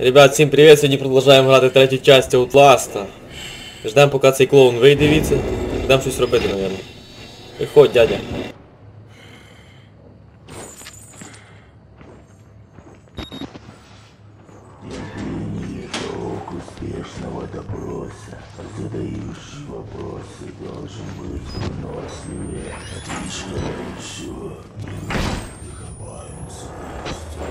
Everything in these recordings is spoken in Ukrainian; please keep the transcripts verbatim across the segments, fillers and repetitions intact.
Ребят, всім привіт! Сьогодні продовжуємо грати третю часть Outlast. Ждемо, поки цей клоун вийде віце. Будемо щось робити, мабуть. Виходь, дядя. Успешного допроса. Задающий вопросы должен быть выносливее. Отлично, еще. Докопаемся вместе.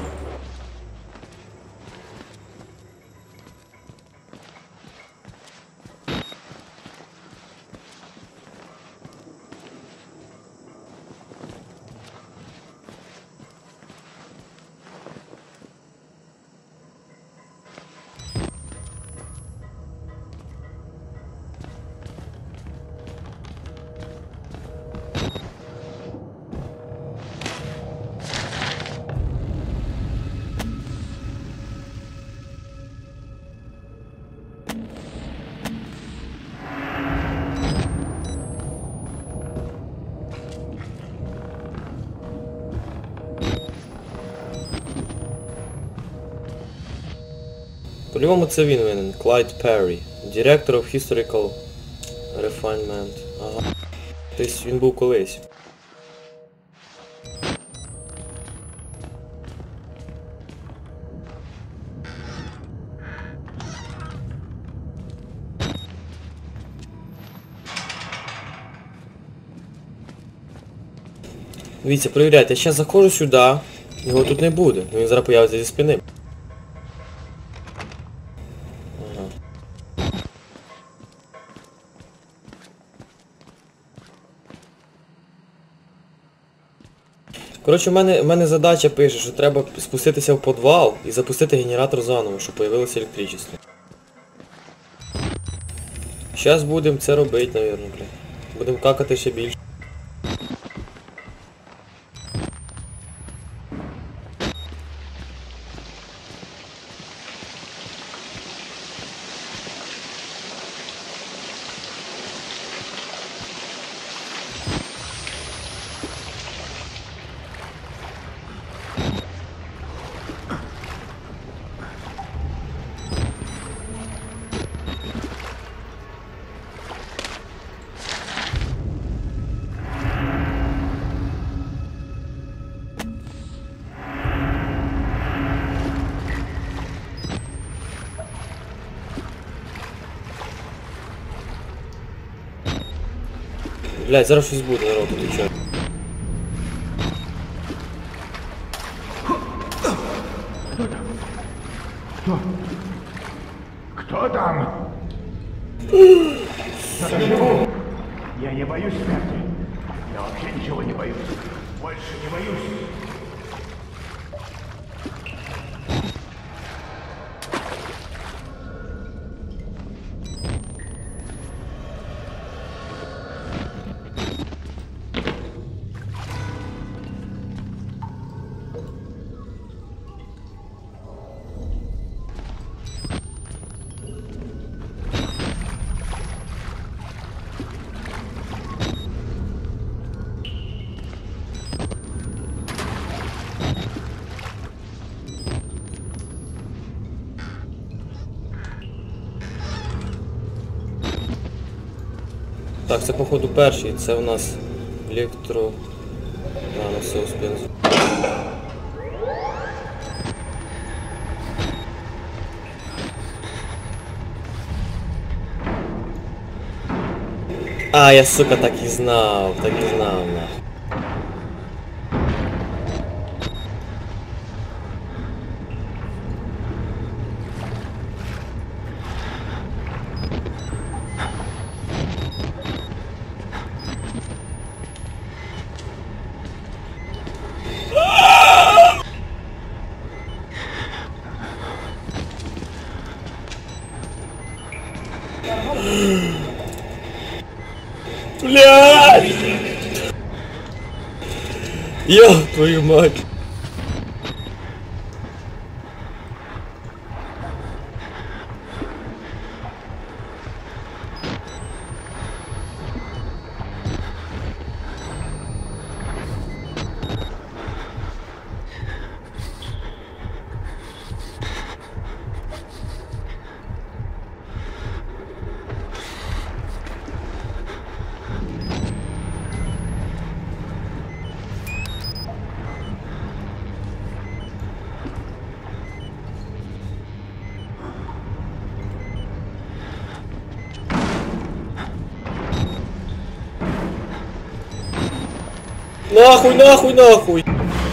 По-любому це він винен. Клайд Перрі. Director of Historical Refinement. Ага. Тобто він був колись. Дивіться, перевіряйте, я зараз заходжу сюди, його тут не буде, він зараз появиться зі спини. Коротше, в мене, в мене задача пише, що треба спуститися в підвал і запустити генератор заново, щоб появилося електричество. Зараз будемо це робити, мабуть, блядь. Будемо какати ще більше. Блядь, зараз щось буде, народ, тут чого. Кто? Кто там? Я не боюсь смерти. Я вообще ничего не боюсь. Больше не боюсь. Так, це походу перший, це у нас електро... А, ну все, успів. А, я, сука, так і знав, так і знав, нахуй. Блядь! Я твою мать! Нахуй, нахуй, нахуй!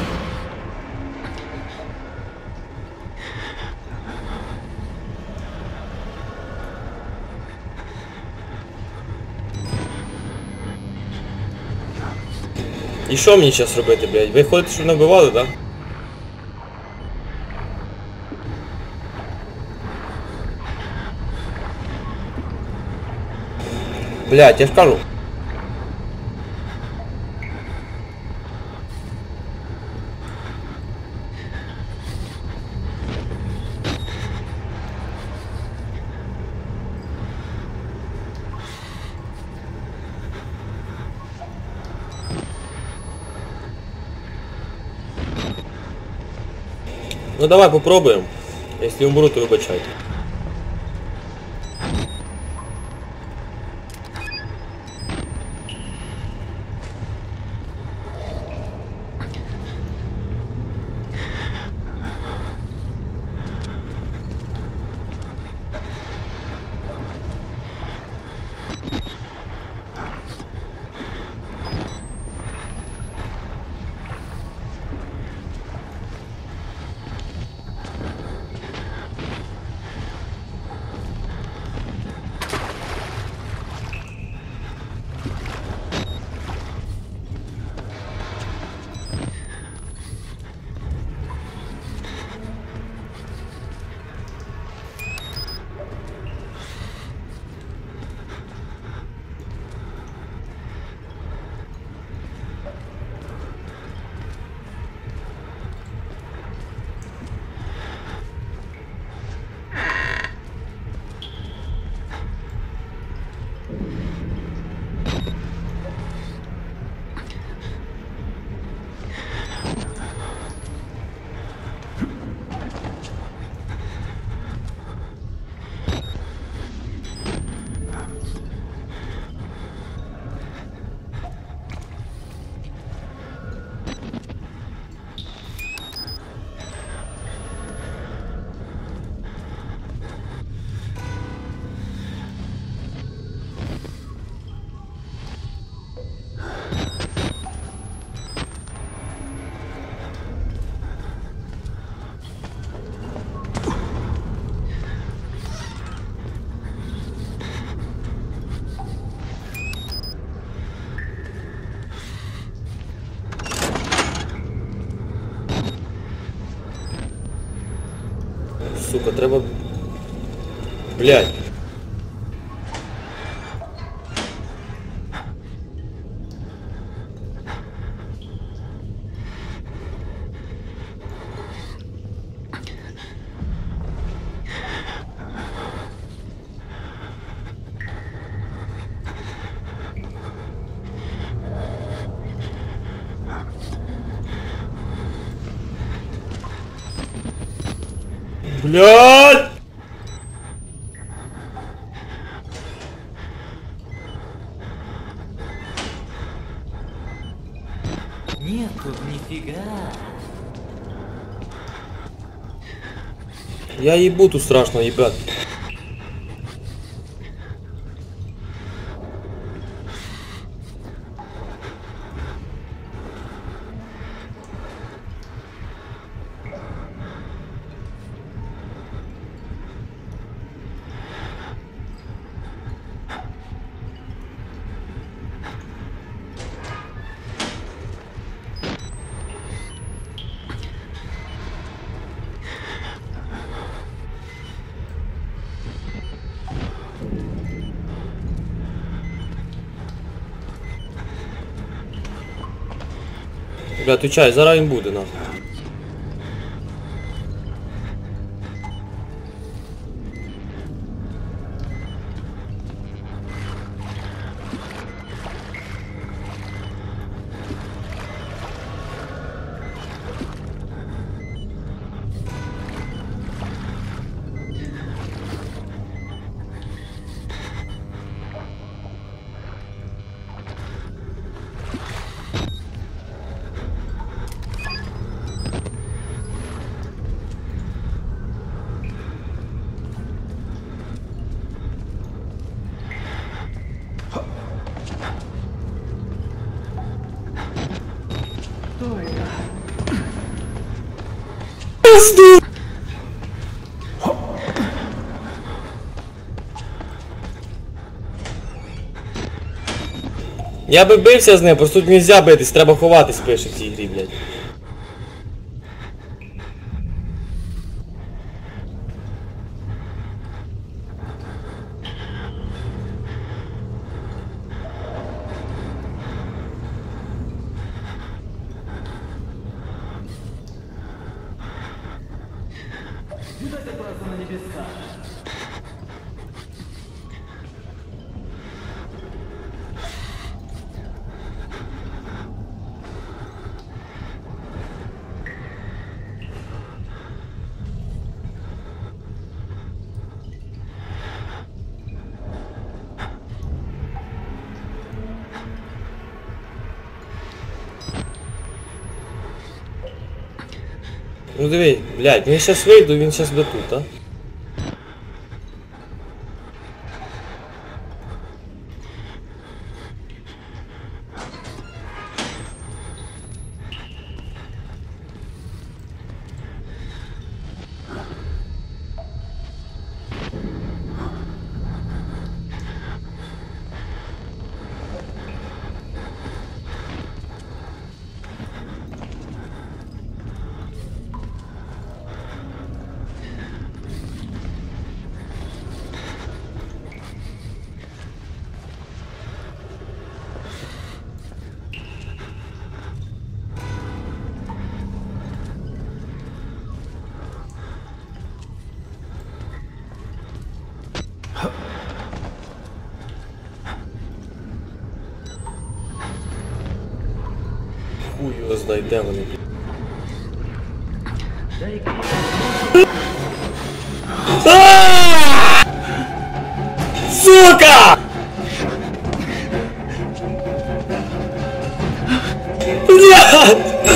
І що мені зараз робити, блядь? Ви ходите, щоб набивали, так? Да? Блядь, я ж кажу. Ну давай попробуем. Если умру, то вибачайте. Сука, треба... Блядь. Блядь! Нет тут нифига. Я ебу тут страшно, ебать. Бля, отвечай, зараз він буде, нахуй. Пизду! Я би бився з ним, просто тут нельзя битись, треба ховатись, пише в цій грі, блядь. Ну диви, блядь, ну я щас вийду, він щас буде тут, а? Хуй його знає, де вони. А! Сука! Блядь!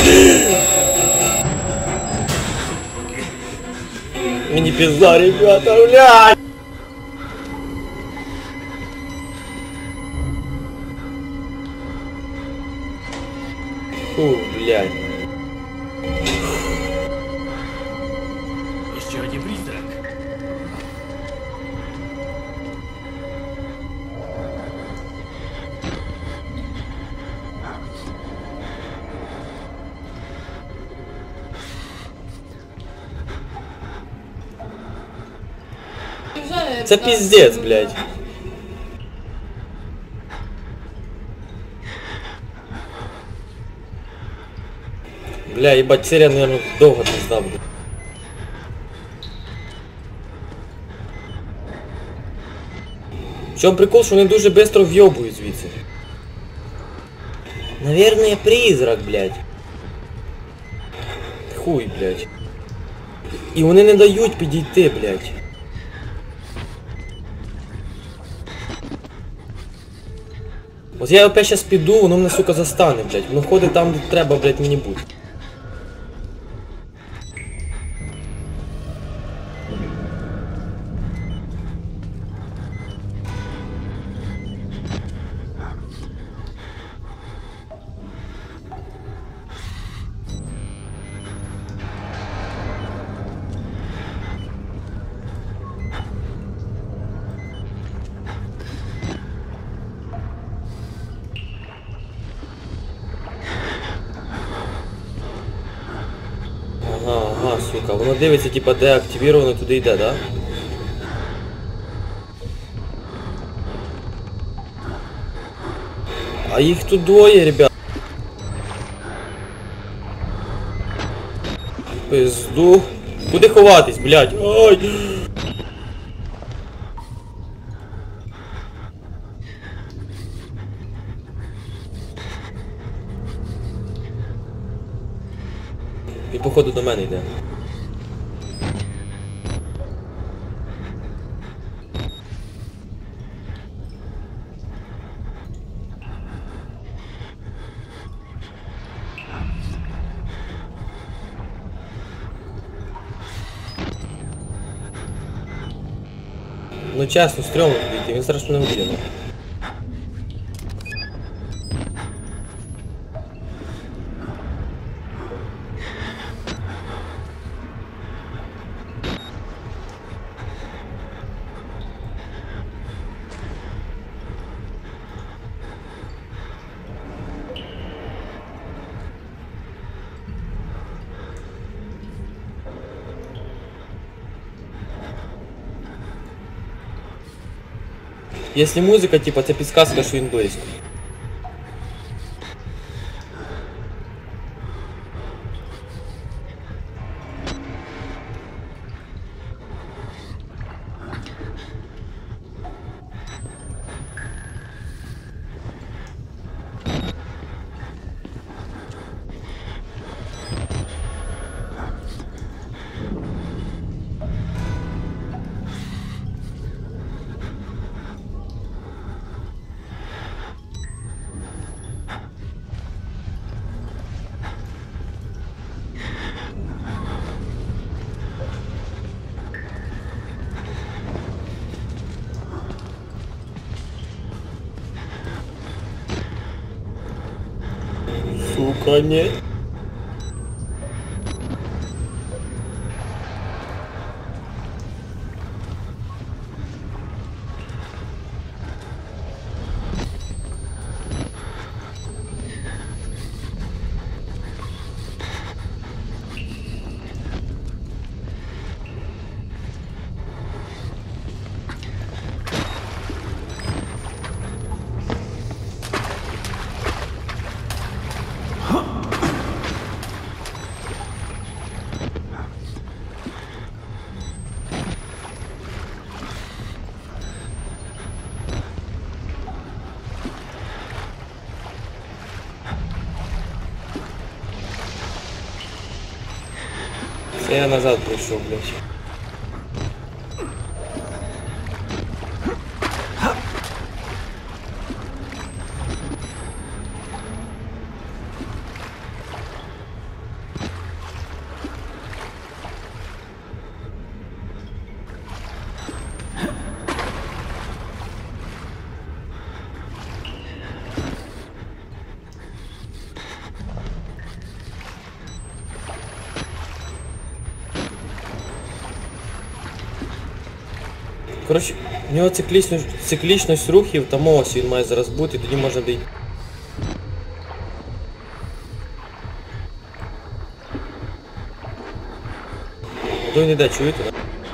Мені пизда, ребята, блядь! Фу, блядь. Еще один призрак. Це пиздец, блядь. Бля, ебать, серия, наверное, долго пизда будет. В чому прикол, що вони дуже швидко в'єбують звідси? Наверное, призрак, блядь. Хуй, блядь. І вони не дають підійти, блядь. От я опять щас піду, воно мене, сука, застане, блядь. Воно ходить там, де треба, блядь, мені бути. Ага, ага, сука, воно дивиться, типа, де активіровано, туди йде, да? А їх тут двоє, ребят. Пизду. Куди ховатись, блядь? Ой! І походу до мене йде. Ну чесно, стрьомно вийти, він страшно не вб'є. Якщо музика, типа, це підсказка, що він близько. Сука, нет. Це я назад прийшов, блядь. Коротше, у нього циклічність, циклічність рухів, там ось він має зараз бути, тоді можна дійти. Той не йде, чуєте?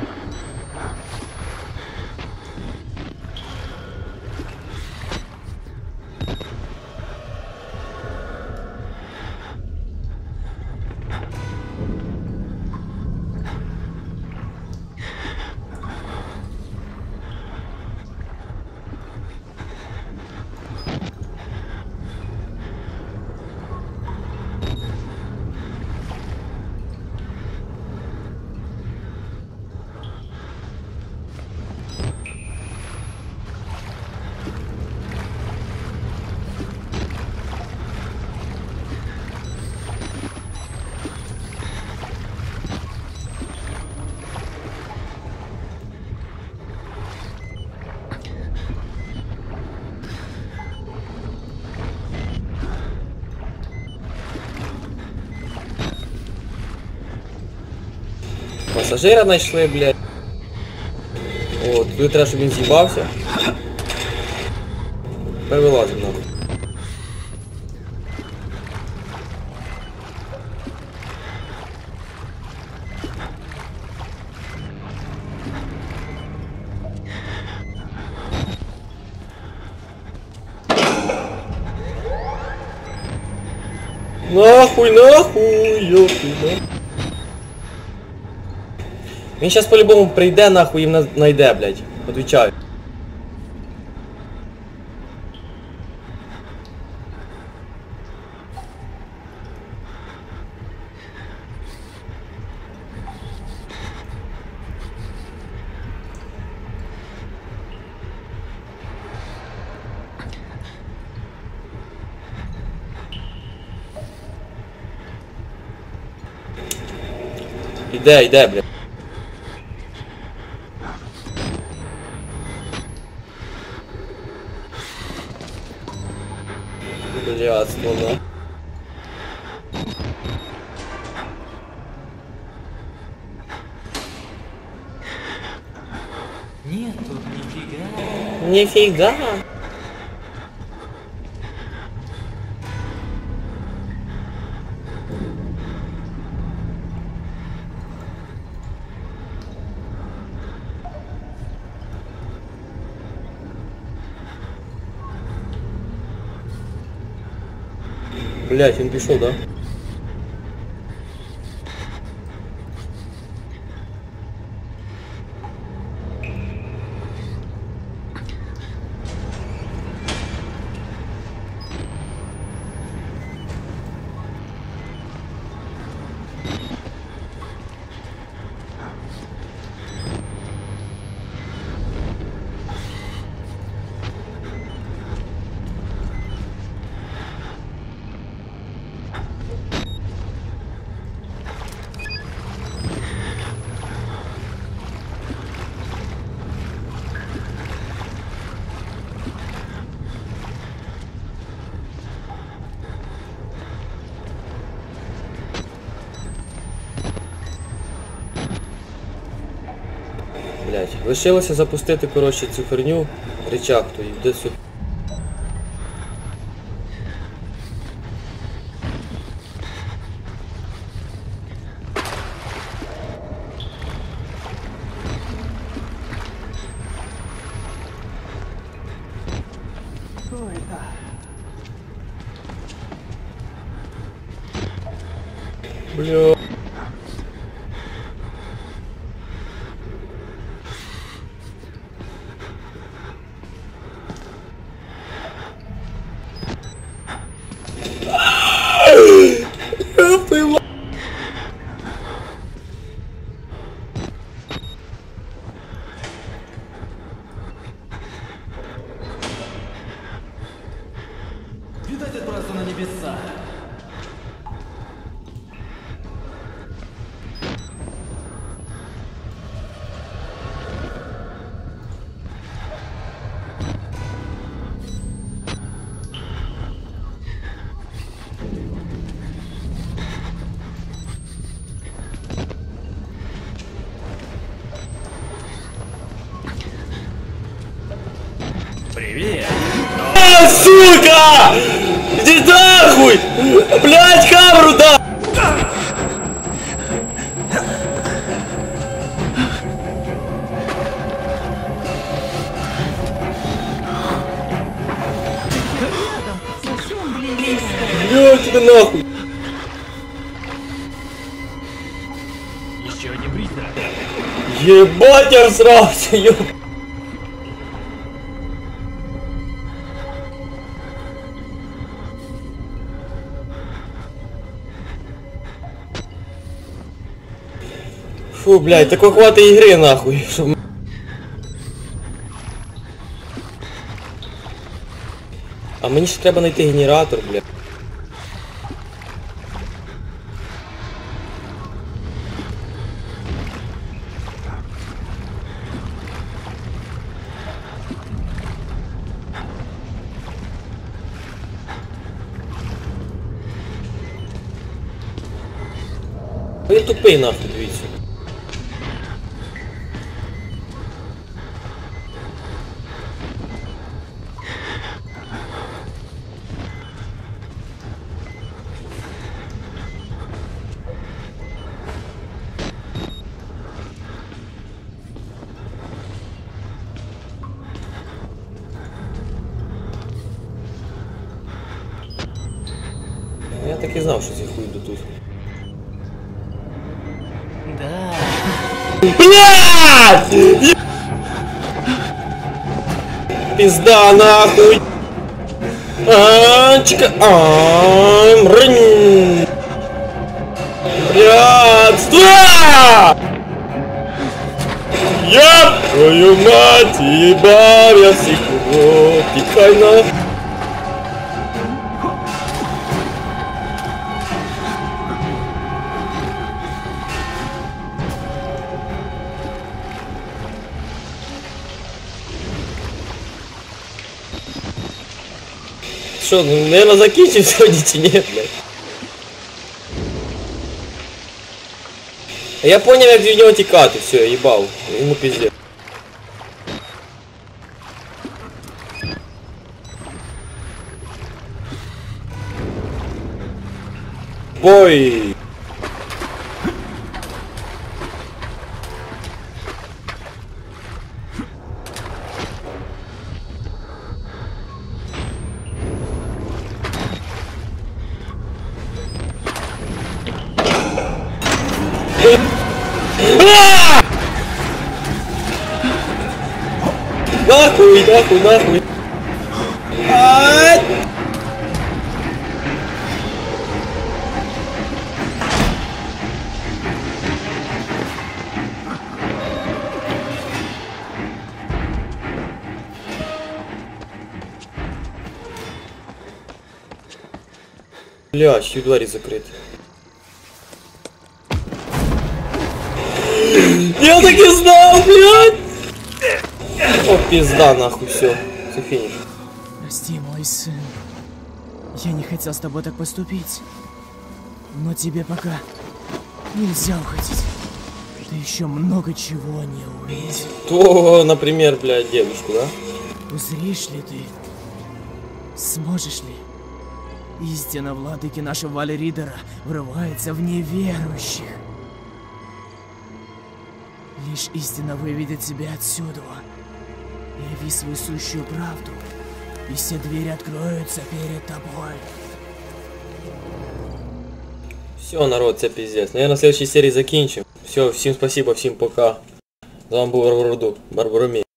Пасажира знайшли, блядь. От, тут треба, щоб він з'їбався. Тепер вилазимо нахуй. Нахуй, нахуй, йопи, нахуй. Він зараз по-любому прийде нахуй і нас знайде, блядь. Отвічаю. Іде, іде, блядь. Блядство, да. Нет, тут нифига. Нифига. Блять, він пішов, да? Блять, лишилося запустити, коротше, цю херню, речах, то йде сюди. Бля. Пила. Видать, отправился на небеса. Привет! А, сука! Иди нахуй! Блять, камеру да! Блять, тебе нахуй! Еще один призрак. Ебать, я всрался, ёб... Фу, блядь, такой хватит игры нахуй, чтоб... А мені ще треба знайти генератор, блядь. Він тупий нахуй, дивіться. Я так і знав, що ці хуй до тут. Да. Блядь! Е- Пизда нахуй! Анчика! Ам! Рынь! Блядь! Стой! Я твою мать, ебав, я всех урод, тихай нахуй! Що, ну, наверное, закінчив сьогодні чи ні, блядь? А я поняв, як від нього тікати, все, я їбав, йому пиздец. Бой! нахуй, нахуй, нахуй. Ай! Бля, ще двері закриті. Я так и знал, блядь! О, пизда, нахуй, все. Все финиш. Прости, мой сын. Я не хотел с тобой так поступить. Но тебе пока нельзя уходить. Ты еще много чего не увидел. То, например, блядь, дедушку, да? Узришь ли ты? Сможешь ли? Истина владыки нашего Вальридера врывается в неверующих. Лишь истина выведет тебя отсюда. Яви свою сущую правду, и все двери откроются перед тобой. Все, народ, це пиздец. Наверное, в следующей серии закінчим. Все, всем спасибо, всем пока. З вами був Барбародук, Барбаромей.